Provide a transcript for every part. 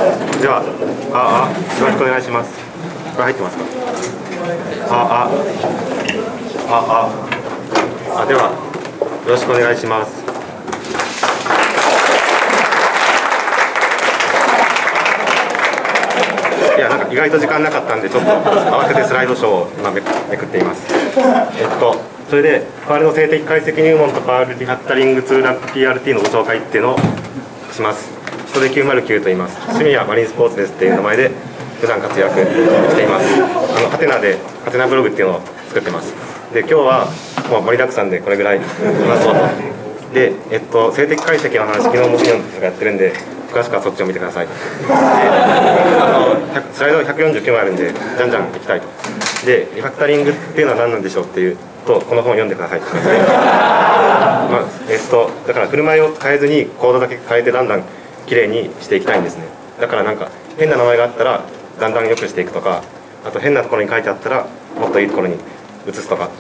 では、よろしくお願いします。これ入ってますか？では、よろしくお願いします。いや、なんか意外と時間なかったんで、ちょっと慌ててスライドショーを今めくっています。それで、パールの静的解析入門とパールリファクタリングツール PRT のご紹介っていうのをします。人で909と言います。趣味はマリンスポーツですっていう名前で普段活躍しています。ハテナでハテナブログっていうのを作ってます。で、今日はもう盛りだくさんでこれぐらい話そうと。で、静的解析の話、昨日も昨日がやってるんで、詳しくはそっちを見てください。で、スライドが149枚あるんで、じゃんじゃんいきたいと。で、リファクタリングっていうのは何なんでしょうっていうと、この本を読んでくださいって感じで。だから振る舞いを変えずにコードだけ変えてだんだんきれいにしていきたいんですね。だからなんか変な名前があったらだんだん良くしていくとか、あと変なところに書いてあったらもっといいところに移すとか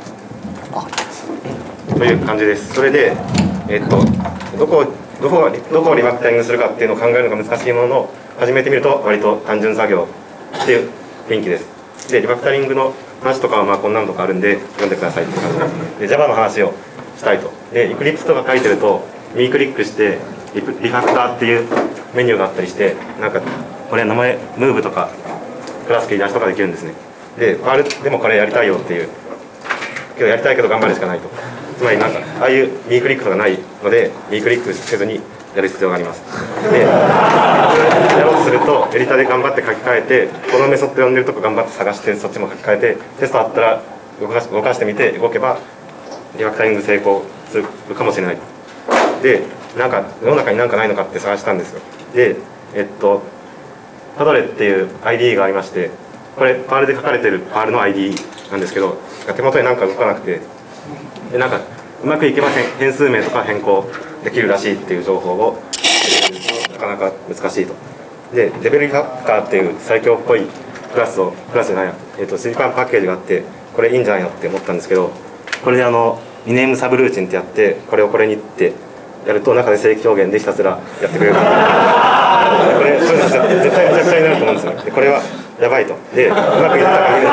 という感じです。それで、どこをリファクタリングするかっていうのを考えるのが難しいものの、始めてみると割と単純作業っていう雰囲気です。で、リファクタリングの話とかはまあこんなのとかあるんで読んでくださいって感じで、Java の話をしたいと。で、Eclipse とか書いてると右クリックしてリファクターっていうメニューがあったりして、なんかこれ名前ムーブとかクラス切り出しとかできるんですね。で、パールでもこれやりたいよっていう、けどやりたいけど頑張るしかないと。つまりなんかああいう右クリックとかないので右クリックせずにやる必要があります。で、やろうとするとエディターで頑張って書き換えて、このメソッド呼んでるとこ頑張って探してそっちも書き換えて、テストあったら動かしてみて動けばリファクタリング成功するかもしれない。で、なんか世の中になんかないのかって探したんですよ。で、パドレっていう ID がありまして、これパールで書かれてるパールの ID なんですけど、手元になんか動かなくて、でなんかうまくいけば変数名とか変更できるらしいっていう情報をなかなか難しいと。で、レベルリファクターっていう最強っぽいクラスじゃないや、スリパンパッケージがあって、これいいんじゃないのって思ったんですけど、これでリネームサブルーチンってやって、これをこれにってやると中で正規表現でひたすらやってくれる。これそういうの絶対めちゃくちゃになると思うんですよ。で、これはやばいと。で、うまくいった限り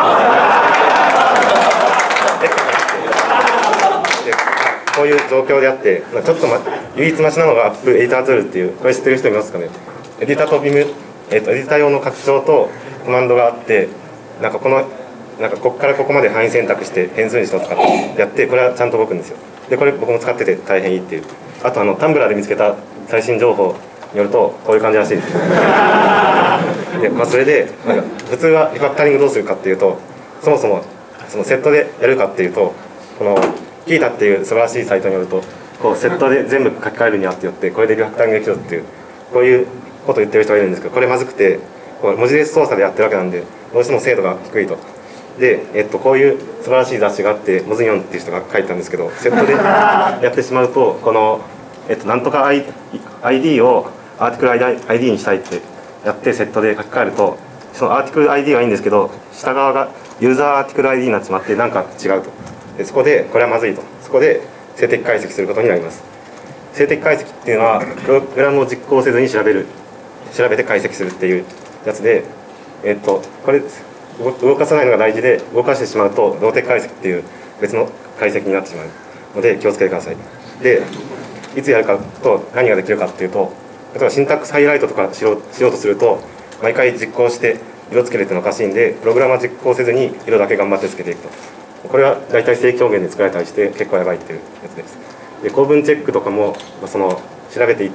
こういう状況であって、ちょっと唯一マシなのがアップエディターツールっていう、これ知ってる人いますかね。エディターとビム、エディター用の拡張とコマンドがあって、なんかここからここまで範囲選択して変数にしろとかやって、これはちゃんと動くんですよ。で、これ僕も使ってて大変いいっていう。あとタンブラーで見つけた最新情報によるとこういう感じらしいです。で、それでなんか普通はリファクタリングどうするかっていうと、そもそもそのセットでやるかっていうと、このキータっていう素晴らしいサイトによると、こうセットで全部書き換えるにはってよって、これでリファクタリングできるっていう、こういうことを言ってる人がいるんですけど、これまずくて、こう文字列操作でやってるわけなんでどうしても精度が低いと。で、こういう素晴らしい雑誌があって、モズニョンっていう人が書いたんですけど、セットでやってしまうと、この、なんとか ID をアーティクル ID にしたいってやってセットで書き換えると、そのアーティクル ID はいいんですけど、下側がユーザーアーティクル ID になってしまってなんか違うと。で、そこでこれはまずいと。そこで静的解析することになります。静的解析っていうのはプログラムを実行せずに調べて解析するっていうやつで、これ動かさないのが大事で、動かしてしまうと動的解析っていう別の解析になってしまうので気をつけてください。で、いつやるかと何ができるかっていうと、例えばシンタックスハイライトとかしようとすると毎回実行して色つけるっていうのはおかしいんで、プログラムは実行せずに色だけ頑張ってつけていくと。これは大体正規表現で作られたりして結構やばいっていうやつです。で、構文チェックとかも調べていって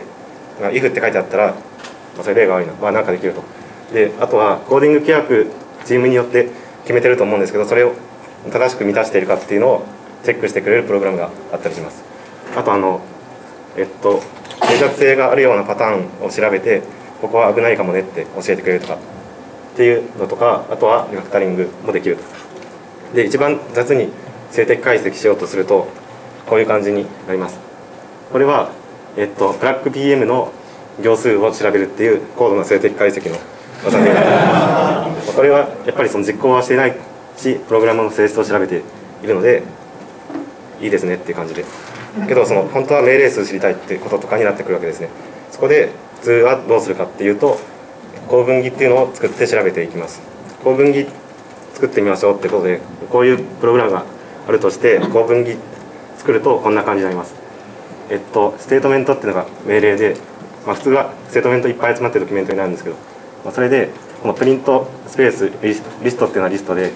、if って書いてあったら、それ例が悪いな、なんかできると。で、あとはコーディング規約チームによって決めてると思うんですけど、それを正しく満たしているかっていうのをチェックしてくれるプログラムがあったりします。あと脆弱性があるようなパターンを調べて、ここは危ないかもねって教えてくれるとかっていうのとか、あとはリファクタリングもできる。で、一番雑に静的解析しようとするとこういう感じになります。これはブラック PM の行数を調べるっていう高度な静的解析の技で、これはやっぱり実行はしていないし、プログラムの性質を調べているのでいいですねっていう感じで、けど本当は命令数知りたいってこととかになってくるわけですね。そこで通はどうするかっていうと、構文儀っていうのを作って調べていきます。構文儀作ってみましょうってことで、こういうプログラムがあるとして、構文儀作るとこんな感じになります。ステートメントっていうのが命令で、普通はステートメントいっぱい集まってるドキュメントになるんですけど、それでこのプリントスペースリストっていうのはリストで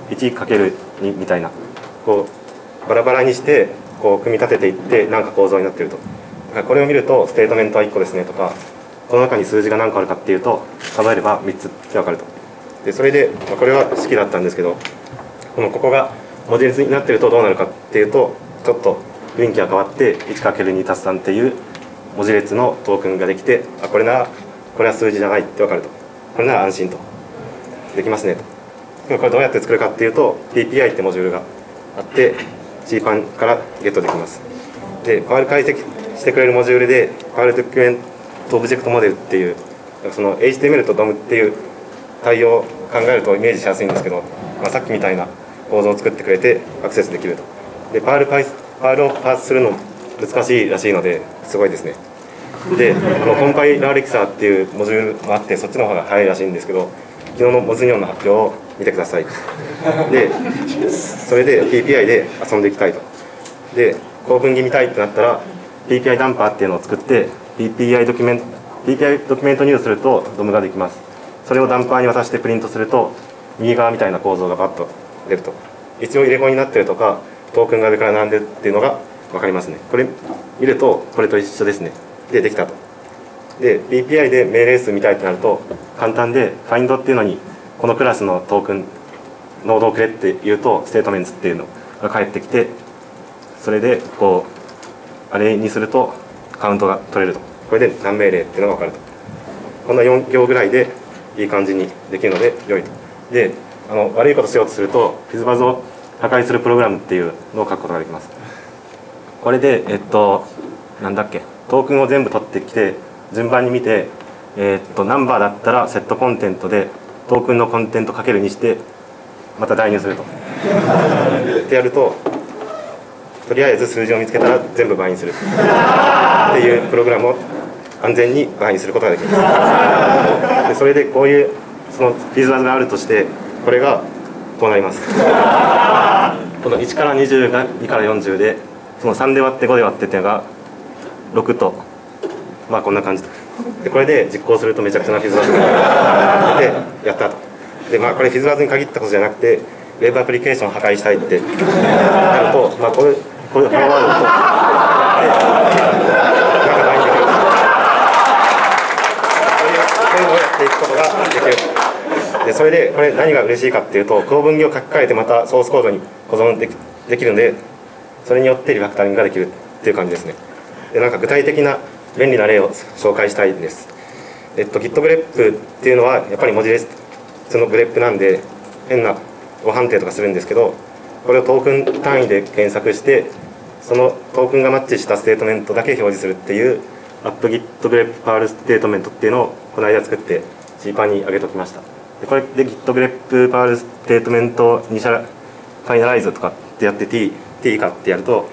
1×2 みたいなこうバラバラにしてこう組み立てていって何か構造になっていると。だからこれを見るとステートメントは1個ですねとか、この中に数字が何個あるかっていうと数えれば3つって分かると。でそれで、これは式だったんですけど、ここが文字列になっているとどうなるかっていうと、ちょっと雰囲気が変わって 1×2+3 っていう文字列のトークンができて、これは数字じゃないって分かると。これなら安心とできますねと。これどうやって作るかっていうと PPI ってモジュールがあって CPAN からゲットできます。でパール解析してくれるモジュールでパールドキュメントオブジェクトモデルっていう、その HTML と DOM っていう対応を考えるとイメージしやすいんですけど、さっきみたいな構造を作ってくれてアクセスできると。でパールをパースするの難しいらしいのですごいですね。でコンパイラーレキサーっていうモジュールもあって、そっちの方が早いらしいんですけど、昨日のモズニオンの発表を見てください。でそれで PPI で遊んでいきたいと。で構文儀見たいってなったら PPI ダンパーっていうのを作って PPI ドキュメント入力すると DOM ができます。それをダンパーに渡してプリントすると右側みたいな構造がバッと出ると。一応入れ子になってるとかトークンが上から並んでるっていうのが分かりますね。これ見るとこれと一緒ですね。できたと。で PPI で命令数見たいってなると簡単で、find っていうのにこのクラスのトークンノードをくれって言うとステートメントっていうのが返ってきて、それでこうあれにするとカウントが取れると。これで何命令っていうのが分かると。こんな4行ぐらいでいい感じにできるので良いと。で悪いことしようとするとフィズバズを破壊するプログラムっていうのを書くことができます。これでなんだっけ、トークンを全部取ってきて順番に見て、ナンバーだったらセットコンテントでトークンのコンテントかけるにしてまた代入すると。ってやるととりあえず数字を見つけたら全部倍にするっていうプログラムを安全に倍にすることができます。でそれでこういうそのフィズバズがあるとして、これがこうなります。この1から20が2から40で、その3で割って5で割ってっていうのが6と、こんな感じで、これで実行するとめちゃくちゃなフィズバズがでやったと。でこれフィズバズに限ったことじゃなくて、ウェブアプリケーションを破壊したいってなると、こういうハローワールドとなんか倍にできる。そういうのをやっていくことができる。でそれでこれ何が嬉しいかっていうと、構文儀を書き換えてまたソースコードに保存できるので、それによってリファクタリングができるっていう感じですね。で具体的な便利な例を紹介したいです。Git グレップっていうのはやっぱり文字列のグレップなんで変な誤判定とかするんですけど、これをトークン単位で検索してそのトークンがマッチしたステートメントだけ表示するっていうアップ Git グレップパールステートメントっていうのをこの間作って CPAN に上げときました。でこれで Git グレップパールステートメントにファイナライズとかってやって T 以下ってやると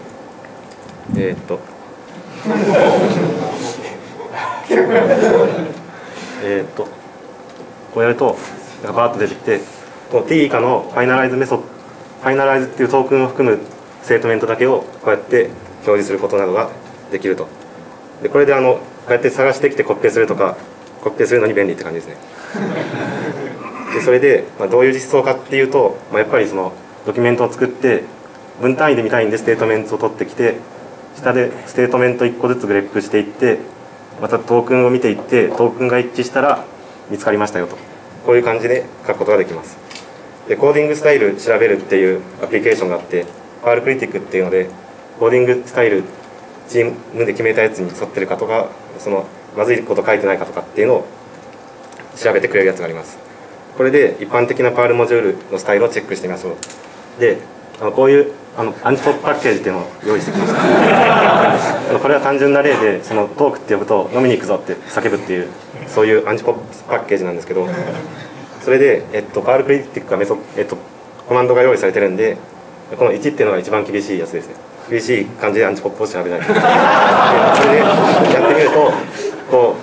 こうやるとバーッと出てきて、この T 以下のファイナライズメソッド、ファイナライズっていうトークンを含むステートメントだけをこうやって表示することなどができると。でこれでこうやって探してきてコピペするとか、コピペするのに便利って感じですね。でそれで、どういう実装かっていうと、やっぱりそのドキュメントを作って分単位で見たいんでステートメントを取ってきて、下でステートメント1個ずつグレップしていって、またトークンを見ていってトークンが一致したら見つかりましたよと、こういう感じで書くことができます。でコーディングスタイル調べるっていうアプリケーションがあって、パールクリティックっていうのでコーディングスタイルチームで決めたやつに沿ってるかとか、そのまずいこと書いてないかとかっていうのを調べてくれるやつがあります。これで一般的なパールモジュールのスタイルをチェックしてみましょう。でこういうアンチポップパッケージっていうのを用意してきました。これは単純な例で、そのトークって呼ぶと飲みに行くぞって叫ぶっていう、そういうアンチポップパッケージなんですけど、それで、パールクリティックがコマンドが用意されてるんで、この1っていうのが一番厳しいやつですね。厳しい感じでアンチポップを調べない。それでやってみるとこう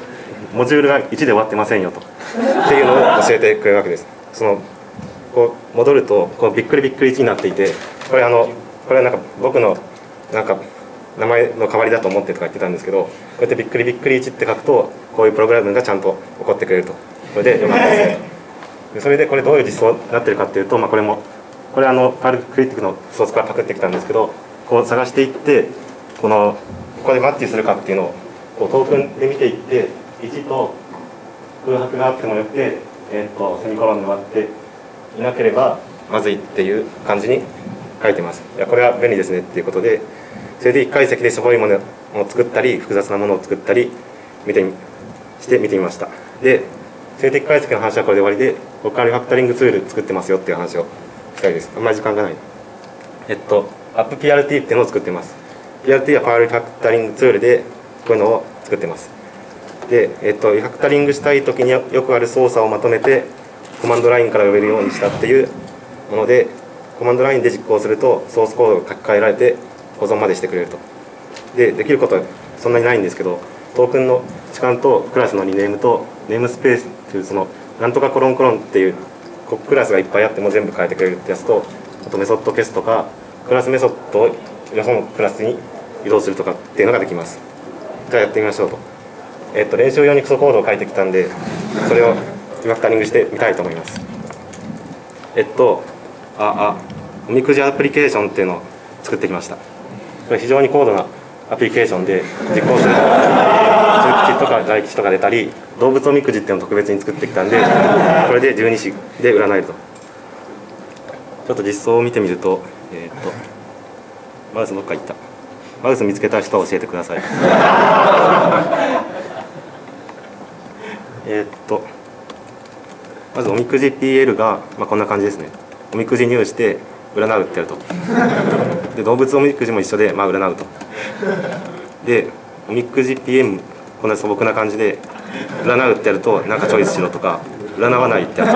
モジュールが1で終わってませんよとっていうのを教えてくれるわけです。こう戻るとこうびっくりびっくり1になっていて、これはなんか僕のなんか名前の代わりだと思ってとか言ってたんですけど、こうやってびっくりびっくり1って書くとこういうプログラムがちゃんと起こってくれると。これでよかったですね。でそれでこれどういう実装になってるかっていうと、これパールクリティックのソースからパクってきたんですけど、こう探していってここでマッチするかっていうのをこうトークンで見ていって、1と空白があってもよくて、セミコロンがあっていなければまずいっていう感じに書いてます。いやこれは便利ですねっていうことで、それで1解析でしょぼいものを作ったり複雑なものを作ったり見てみました。で静的解析の話はこれで終わりで、ここからリファクタリングツール作ってますよっていう話をしたいです。あんまり時間がない。AppPRT っていうのを作ってます。PRT はパールリファクタリングツールでこういうのを作ってます。で、リファクタリングしたいときによくある操作をまとめてコマンドラインから呼べるようにしたっていうもので、コマンドラインで実行するとソースコードが書き換えられて保存までしてくれると。できることはそんなにないんですけど、トークンの置換とクラスのリネームとネームスペースっていうなんとかコロンコロンっていうクラスがいっぱいあっても全部変えてくれるってやつと、あとメソッド消すとかクラスメソッドをよそのクラスに移動するとかっていうのができます。じゃあやってみましょうと。練習用にクソコードを書いてきたんで、それをリファクタリングしてみたいと思います。おみくじアプリケーションっていうのを作ってきました。これ非常に高度なアプリケーションで、実行すると中吉とか大吉とか出たり、動物おみくじっていうのを特別に作ってきたんで、これで12支で占えると。ちょっと実装を見てみると、マウスどっか行った。マウス見つけた人は教えてください。まずおみくじ PL が、こんな感じですね。おみくじ入して占うってやると。で動物おみくじも一緒で、占うと。でおみくじ PM こんな素朴な感じで占うってやると、なんかチョイスしろとか占わないってやると、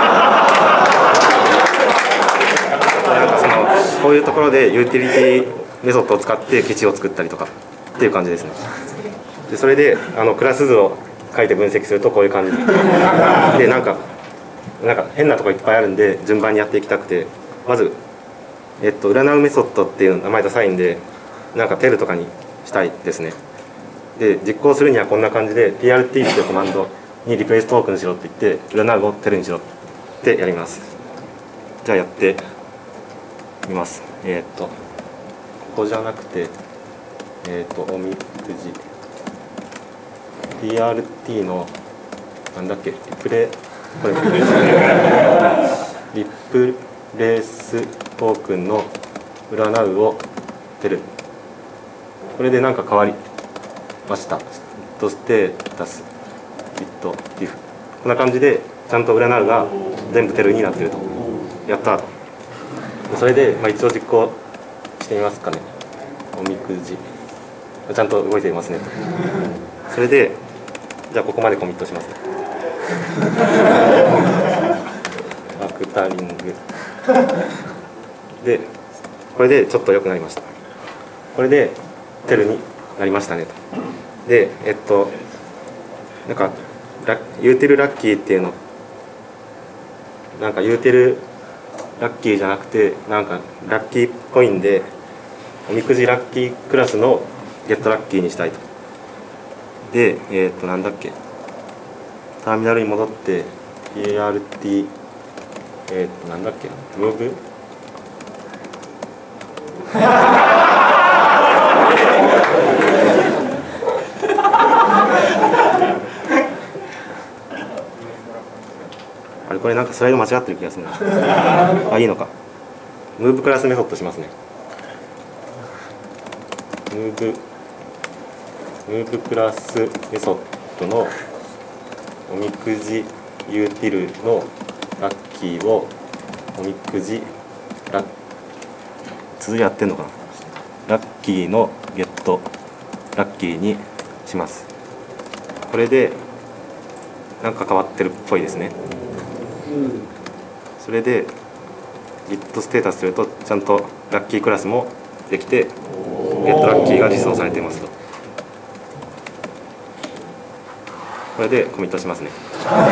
なんかこういうところでユーティリティメソッドを使ってケチを作ったりとかっていう感じですね。でそれでクラス図を書いて分析するとこういう感じで、なんか変なとこいっぱいあるんで順番にやっていきたくて、まず、占うメソッドっていう名前ダサいんで、なんかテルとかにしたいですね。で実行するにはこんな感じで PRT っていうコマンドにリプレイストークンしろって言って、占うをテルにしろってやります。じゃあやってみます。ここじゃなくておみくじ PRT のなんだっけ、リプレイストークンの占うをテル、これでなんか変わりました。として出すビットリフ、こんな感じでちゃんと占うが全部テルになってると。やったー。それで、一応実行してみますかね。おみくじちゃんと動いていますねと。それでじゃあここまでコミットしますね。ファクタリングでこれでちょっと良くなりました。これでテルになりましたねと。でなんかユーティルラッキーっていうの、なんかユーティルラッキーじゃなくて、なんかラッキーコインでおみくじラッキークラスのゲットラッキーにしたいと。でなんだっけ、ターミナルに戻って PRT なんだっけ、ムーブこれなんかスライド間違ってる気がするな。いいのか。ムーブクラスメソッドしますね。ムーブクラスメソッドのおみくじユーティルのラッキーをおみくじ続きやってんのかな、ラッキーのゲットラッキーにします。これでなんか変わってるっぽいですね。それで Git ステータスするとちゃんとラッキークラスもできて、ゲットラッキーが実装されていますと。ここれでコミットしますね。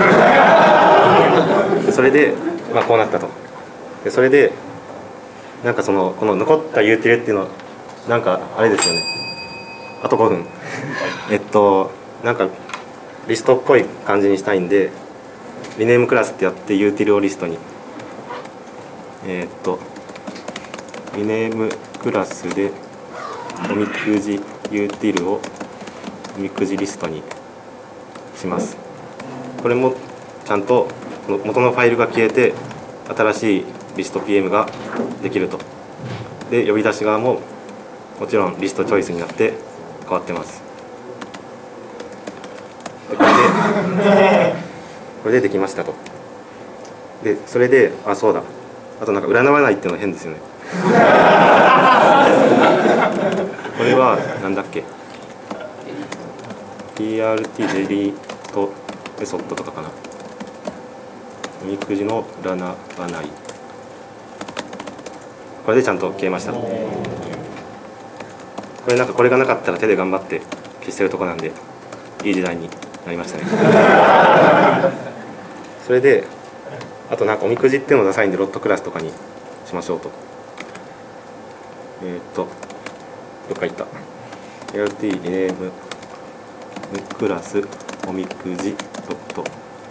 でそれで、こうなったと。でそれでなんかこの残ったユーティルっていうのはなんかあれですよね。あと5分なんかリストっぽい感じにしたいんで、リネームクラスってやってユーティルをリストにリネームクラスでおみくじユーティルをおみくじリストにします。これもちゃんと元のファイルが消えて新しいリスト PM ができると。で呼び出し側ももちろんリストチョイスになって変わってます。でこれでできましたと。でそれでそうだ、あとなんか占わないっていうのは変ですよね。これはなんだっけ、 PRT デリートメソッドとかかな。おみくじの占わない、これでちゃんと消えました。これなんかこれがなかったら手で頑張って消してるとこなんでいい時代になりましたね。それであとなんかおみくじっていうのをダサいんでロットクラスとかにしましょうと。どっか行った。LT リネームクラスおみくじロット、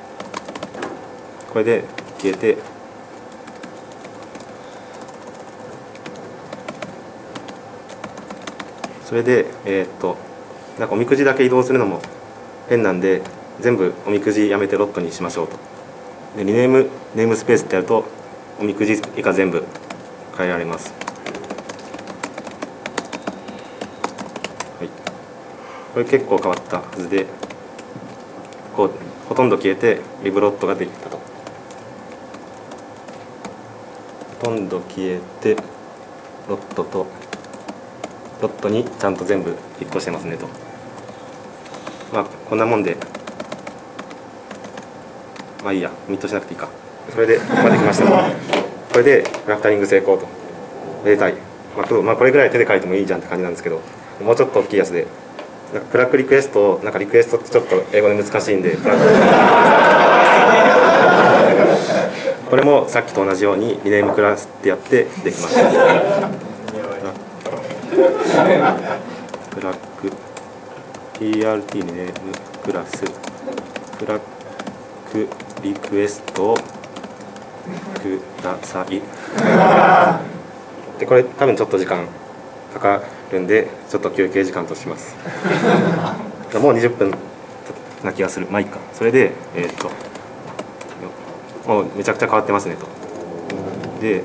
これで消えて、それでなんかおみくじだけ移動するのも変なんで全部おみくじやめてロットにしましょうと。でリネームネームスペースってやるとおみくじ以下全部変えられます。はい、これ結構変わったはずで、こうほとんど消えてリブロットができたと。ほとんど消えてロットにちゃんと全部ヒットしてますねと。こんなもんでいいや、ミットしなくていいか。それでできました。これでラフタリング成功と。めでたい。これぐらい手で書いてもいいじゃんって感じなんですけど、もうちょっと大きいやつで、なんかプラックリクエストを、なんかリクエストってちょっと英語で難しいんで、これもさっきと同じようにリネームクラスってやってできました。プラック PRT リネームクラスプラックリクエストをください。でこれ多分ちょっと時間かかるんでちょっと休憩時間とします。もう20分な気がする。いいか。それでもうめちゃくちゃ変わってますねと。で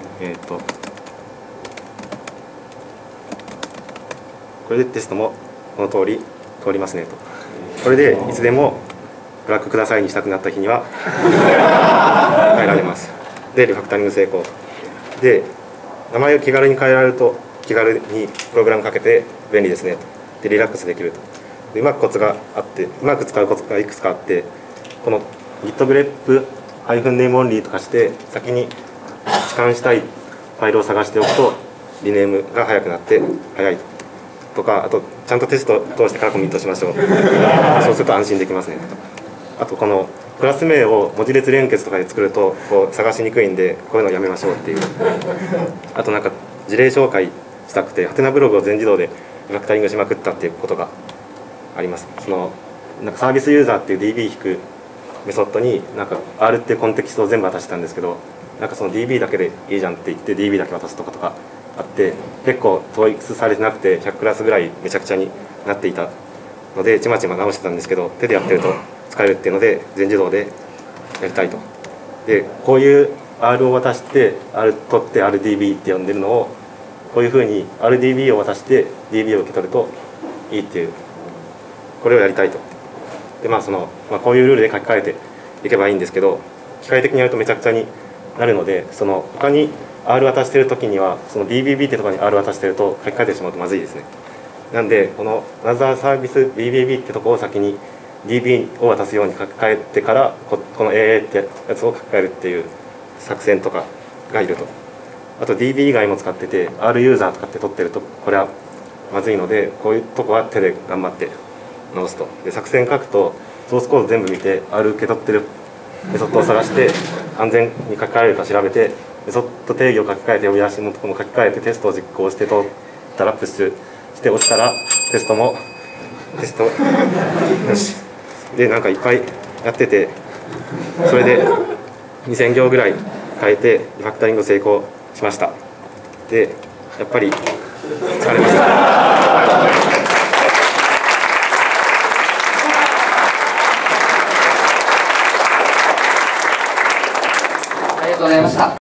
これでテストもこの通り通りますねと。これでいつでもブラックくださいにしたくなった日には変えられます。でリファクタリング成功で、名前を気軽に変えられると気軽にプログラムかけて便利ですねと。でリラックスできると。でうまくコツがあって、うまく使うコツがいくつかあって、この git grep -name only とかして先に置換したいファイルを探しておくとリネームが早くなって早いとか、あとちゃんとテストを通してからコミットしましょう。そうすると安心できますね。あとこのクラス名を文字列連結とかで作るとこう探しにくいんで、こういうのやめましょうっていう。あとなんか事例紹介したくてハテナブログを全自動でリファクタリングしまくったっていうことがあります。なんかサービスユーザーっていう DB 引くメソッドになんか R っていうコンテキストを全部渡したんですけど、なんかその DB だけでいいじゃんって言って DB だけ渡すとかあって、結構統一されてなくて100クラスぐらいめちゃくちゃになっていたのでちまちま直してたんですけど、手でやってると使えるっていうので全自動でやりたいと。でこういう R を渡して R 取って RDB って呼んでるのをこういうふうに RDB を渡して DB を受け取るといいっていう、これをやりたいと。でこういうルールで書き換えていけばいいんですけど、機械的にやるとめちゃくちゃになるので、他に R 渡してる時にはその DBB ってところに R 渡してると書き換えてしまうとまずいですね。なんでこのアナザーサービス BBB ってところを先に DB を渡すように書き換えてからこの AA ってやつを書き換えるっていう作戦とかがいると。あと DB 以外も使ってて R ユーザーとかって取ってるとこれはまずいので、こういうとこは手で頑張って直すと。で作戦書くとソースコード全部見て R 受け取ってるメソッドを探して安全に書き換えれるか調べてメソッド定義を書き換えて呼び出しのところも書き換えてテストを実行して通ったらプッシュして落ちたらテストよしでなんかいっぱいやっててそれで2000行ぐらい変えてリファクタリング成功しました。でやっぱり疲れました。